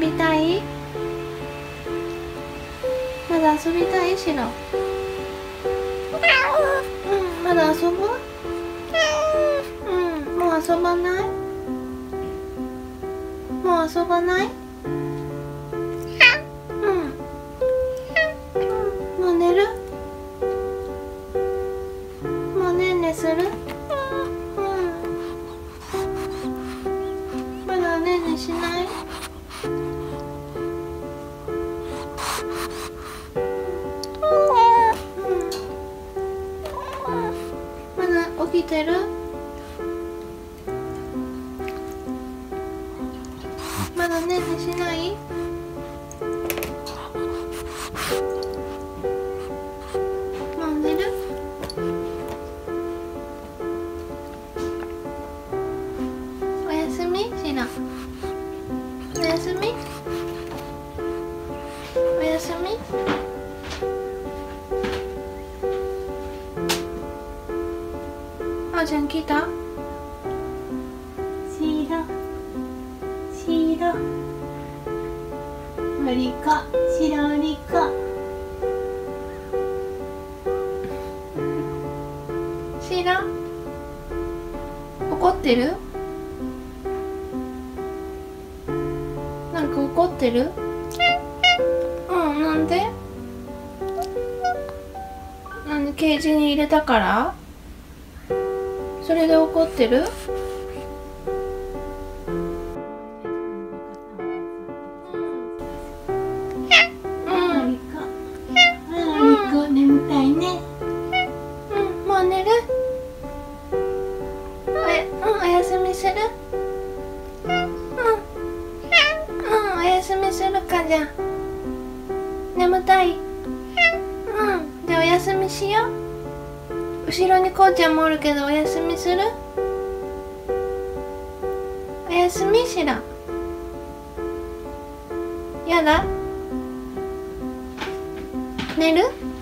びたい？まだ遊びたいしろ。うん、まだ遊ぶ？うん、もう遊ばない？もう遊ばない？うん。もう寝る？もうねんねする？うん。まだねんねしない？まだ起きてる？まだねんねしない？もう寝る？おやすみしら。おやすみ？おやすみ？あーちゃん来た？しろしろおりこしろおりこしろ怒ってる？なんか怒ってる？うん、なんで？なんでケージに入れたから？それで怒ってる？眠たいね。うん、もう寝る？おやすみする？おやすみするか。じゃあ眠たい？じゃあおやすみしよう。後ろにこうちゃんもおるけどおやすみする？おやすみしろ。やだ？寝る？